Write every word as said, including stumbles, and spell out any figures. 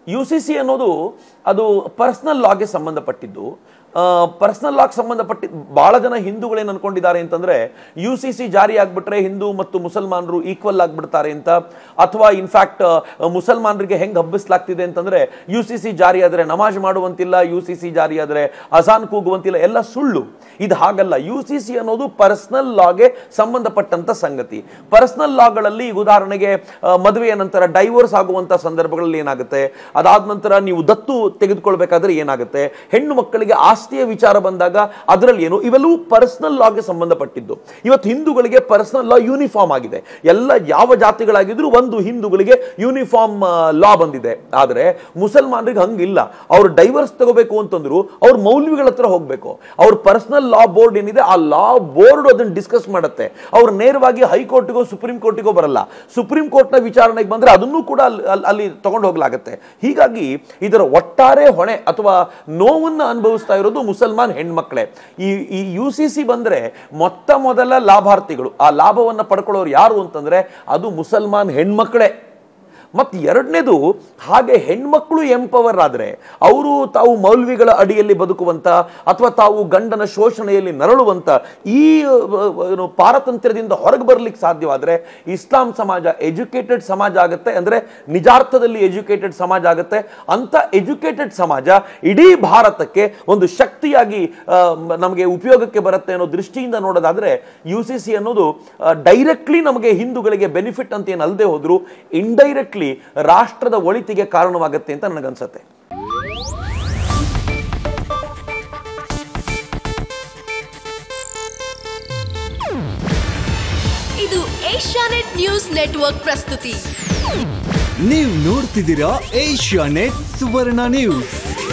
You C C ಅನ್ನೋದು ಅದು personal ಲಾಗೆ ಸಂಬಂಧಪಟ್ಟಿದ್ದು. ಪರ್ಸನಲ್ ಲಾಗ್ ಸಂಬಂಧಪಟ್ಟಿದ್ದು ಬಹಳ ಜನ ಹಿಂದೂಗಳೇನು ಅನ್ಕೊಂಡಿದ್ದಾರೆ ಅಂತಂದ್ರೆ ಯು ಸಿ ಸಿ ಜಾರಿ ಆಗ್ಬಿಟ್ರೆ ಹಿಂದೂ ಮತ್ತು ಮುಸಲ್ಮಾನರು ಈಕ್ವಲ್ ಆಗ್ಬಿಡ್ತಾರೆ ಅಂತ, ಅಥವಾ ಇನ್ಫ್ಯಾಕ್ಟ್ ಮುಸಲ್ಮಾನರಿಗೆ ಹೆಂಗ್ ಹಬ್ಬಿಸ್ಲಾಗ್ತಿದೆ ಅಂತಂದ್ರೆ ಯು ಸಿ ಸಿ ಜಾರಿ ಆದ್ರೆ ನಮಾಜ್ ಮಾಡುವಂತಿಲ್ಲ, ಯು ಸಿ ಸಿ ಜಾರಿ ಆದ್ರೆ ಅಜಾನ್ ಕೂಗುವಂತಿಲ್ಲ, ಎಲ್ಲ ಸುಳ್ಳು. ಇದು ಹಾಗಲ್ಲ. ಯು ಸಿ ಸಿ ಅನ್ನೋದು ಪರ್ಸನಲ್ ಲಾಗೆ ಸಂಬಂಧಪಟ್ಟಂತ ಸಂಗತಿ. ಪರ್ಸನಲ್ ಲಾಗಳಲ್ಲಿ ಉದಾಹರಣೆಗೆ ಮದುವೆಯ ನಂತರ ಡೈವೋರ್ಸ್ ಆಗುವಂತ ಸಂದರ್ಭಗಳಲ್ಲಿ ಏನಾಗುತ್ತೆ, ಅದಾದ ನಂತರ ನೀವು ದತ್ತು ತೆಗೆದುಕೊಳ್ಬೇಕಾದ್ರೆ ಏನಾಗುತ್ತೆ, ಹೆಣ್ಣು ಮಕ್ಕಳಿಗೆ ಆಸ್ತಿಯ ವಿಚಾರ ಬಂದಾಗ ಅದರಲ್ಲಿ ಏನು, ಇವೆಲ್ಲವೂ ಪರ್ಸನಲ್ ಲಾಗೆ ಸಂಬಂಧಪಟ್ಟಿದ್ದು. ಇವತ್ತು ಹಿಂದೂಗಳಿಗೆ ಪರ್ಸನಲ್ ಲಾ ಯೂನಿಫಾರ್ಮ್ ಆಗಿದೆ. ಎಲ್ಲ ಯಾವ ಜಾತಿಗಳಾಗಿದ್ರು ಒಂದು ಹಿಂದೂಗಳಿಗೆ ಯೂನಿಫಾರ್ಮ್ ಲಾ ಬಂದಿದೆ. ಆದ್ರೆ ಮುಸಲ್ಮಾನರಿಗೆ ಹಂಗಿಲ್ಲ. ಅವ್ರು ಡೈವರ್ಸ್ ತಗೋಬೇಕು ಅಂತಂದ್ರು ಅವ್ರ ಮೌಲ್ವಿಗಳ ಹತ್ರ ಹೋಗ್ಬೇಕು. ಅವ್ರ ಪರ್ಸನಲ್ ಲಾ ಬೋರ್ಡ್ ಏನಿದೆ ಆ ಲಾ ಬೋರ್ಡ್ ಅದನ್ನ ಡಿಸ್ಕಸ್ ಮಾಡುತ್ತೆ. ಅವ್ರು ನೇರವಾಗಿ ಹೈಕೋರ್ಟ್ಗೋ ಸುಪ್ರೀಂ ಕೋರ್ಟಿಗೋ ಬರಲ್ಲ. ಸುಪ್ರೀಂ ಕೋರ್ಟ್ ನ ವಿಚಾರಣೆಗೆ ಬಂದ್ರೆ ಅದನ್ನು ಕೂಡ ಅಲ್ಲಿ ತಗೊಂಡು ಹೋಗ್ಲಾಗತ್ತೆ. ಹೀಗಾಗಿ ಇದರ ಒಟ್ಟಾರೆ ಹೊಣೆ ಅಥವಾ ನೋವನ್ನ ಅನುಭವಿಸ್ತಾ ಇರೋದು ಮುಸಲ್ಮಾನ್ ಹೆಣ್ಮಕ್ಳೇ. ಈ ಈ ಯು ಸಿ ಸಿ ಬಂದ್ರೆ ಮೊತ್ತ ಮೊದಲ ಲಾಭಾರ್ಥಿಗಳು, ಆ ಲಾಭವನ್ನ ಪಡ್ಕೊಳ್ಳೋರು ಯಾರು ಅಂತಂದ್ರೆ ಅದು ಮುಸಲ್ಮಾನ್ ಹೆಣ್ಮಕ್ಳೇ. ಮತ್ತು ಎರಡನೇದು, ಹಾಗೆ ಹೆಣ್ಮಕ್ಳು ಎಂಪವರ್ ಆದ್ರೆ ಅವರು ತಾವು ಮೌಲ್ವಿಗಳ ಅಡಿಯಲ್ಲಿ ಬದುಕುವಂತ ಅಥವಾ ತಾವು ಗಂಡನ ಶೋಷಣೆಯಲ್ಲಿ ನರಳುವಂತ ಈ ಪಾರತಂತ್ರ್ಯದಿಂದ ಹೊರಗೆ ಬರ್ಲಿಕ್ಕೆ ಸಾಧ್ಯವಾದ್ರೆ ಇಸ್ಲಾಂ ಸಮಾಜ ಎಜುಕೇಟೆಡ್ ಸಮಾಜ ಆಗುತ್ತೆ. ಅಂದ್ರೆ ನಿಜಾರ್ಥದಲ್ಲಿ ಎಜುಕೇಟೆಡ್ ಸಮಾಜ ಆಗುತ್ತೆ. ಅಂತ ಎಜುಕೇಟೆಡ್ ಸಮಾಜ ಇಡೀ ಭಾರತಕ್ಕೆ ಒಂದು ಶಕ್ತಿಯಾಗಿ ನಮಗೆ ಉಪಯೋಗಕ್ಕೆ ಬರುತ್ತೆ ಅನ್ನೋ ದೃಷ್ಟಿಯಿಂದ ನೋಡೋದಾದ್ರೆ ಯು ಸಿ ಸಿ ಅನ್ನೋದು ಡೈರೆಕ್ಟ್ಲಿ ನಮಗೆ ಹಿಂದೂಗಳಿಗೆ ಬೆನಿಫಿಟ್ ಅಂತ ಏನು ಅಲ್ಲದೆ ಹೋದ್ರು ಇಂಡೈರೆಕ್ಟ್ಲಿ ರಾಷ್ಟ್ರದ ಒಳಿತಿಗೆ ಕಾರಣವಾಗುತ್ತೆ ಅಂತ ನನಗನ್ಸುತ್ತೆ. ಇದು ಏಷ್ಯಾನೆಟ್ ನ್ಯೂಸ್ ನೆಟ್ವರ್ಕ್ ಪ್ರಸ್ತುತಿ. ನೀವು ನೋಡ್ತಿದ್ದೀರಾ ಏಷ್ಯಾನೆಟ್ ಸುವರ್ಣ ನ್ಯೂಸ್.